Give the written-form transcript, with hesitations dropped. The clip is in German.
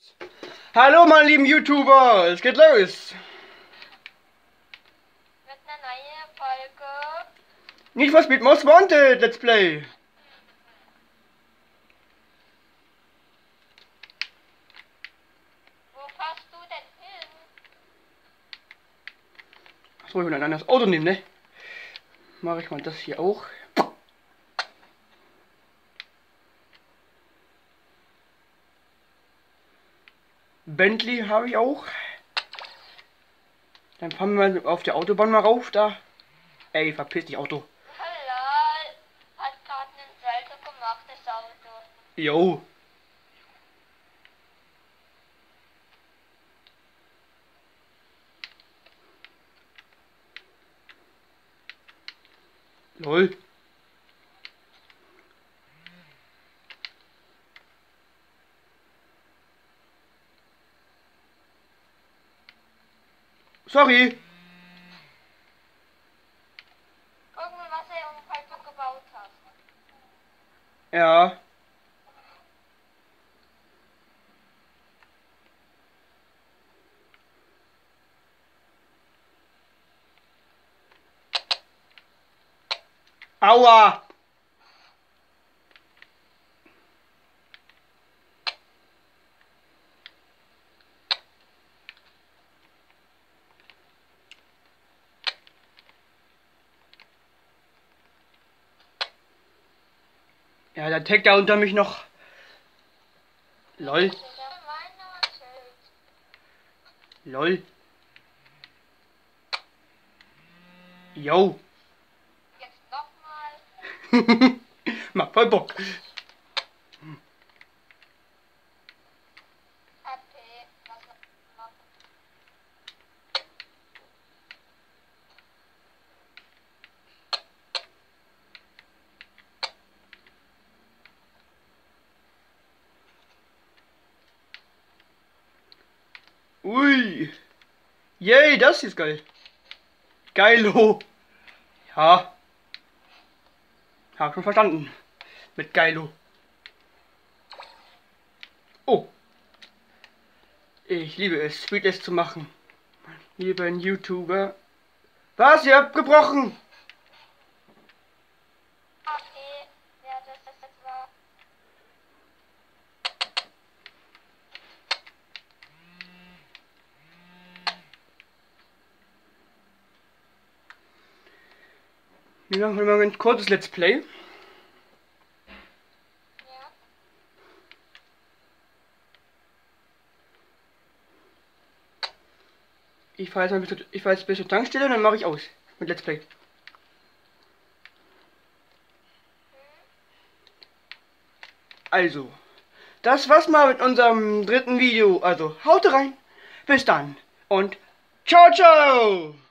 Hallo meine lieben YouTuber, es geht los. Mit einer neuen Folge. Need for Speed Most Wanted Let's Play. Wo fährst du denn hin? Achso, ich will ein anderes Auto nehmen, ne? Mache ich mal das hier auch. Bentley habe ich auch. Dann fahren wir mal auf der Autobahn mal rauf da. Ey, verpiss dich Auto. Halal. Hat gerade ein selten gemachtes Auto. Jo. Lol. Sorry. Guck mal, was er im Auto gebaut hat. Ja. Aua. Ja, der taggt da unter mich noch. Lol. Lol. Jo. Jetzt nochmal. Mach voll Bock. Happy. Was noch? Ui. Yay, das ist geil. Geilo. Ja. Hab schon verstanden. Mit Geilo. Oh. Ich liebe es, Speedless zu machen. Lieben YouTuber. Was? Ihr habt gebrochen. Happy. Wer das jetzt war. Wir machen mal ein kurzes Let's Play. Ja. Ich fahre jetzt bis zur Tankstelle und dann mache ich aus mit Let's Play. Also, das war's mal mit unserem dritten Video. Also, haut rein. Bis dann und ciao, ciao.